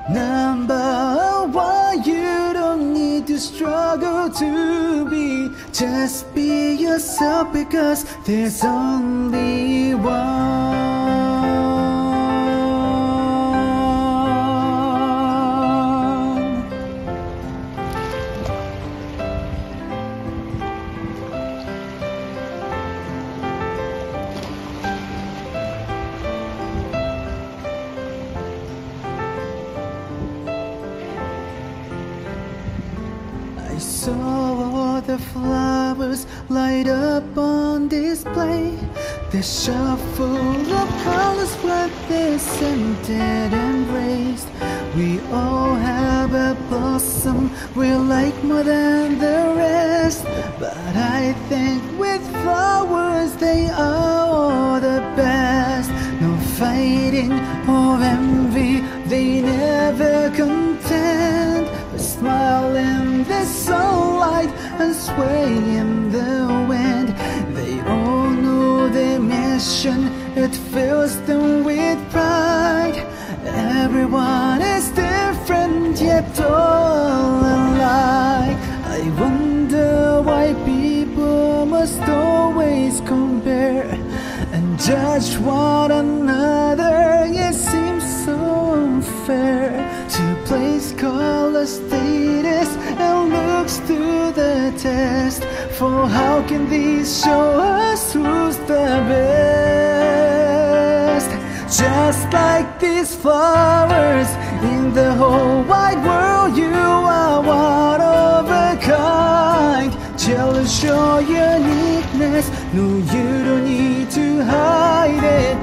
Number one, you don't need to struggle to be. Just be yourself because there's only one. I saw all the flowers light up on display. The shop full of colors, what they scented and raised. We all have a blossom we like more than the rest. But I think with flowers they are all the best. No fighting or envy, they never contend. But smile in the sunlight and sway in the wind. They all know their mission, it fills them with pride. Everyone is different yet all alike. I wonder why people must always compare and judge one another. It seems so unfair to place color, status and looks to the test. For how can these show us who's the best? Just like these flowers in the whole wide world, you are one of a kind. Jealous your uniqueness, no, you don't need to hide it.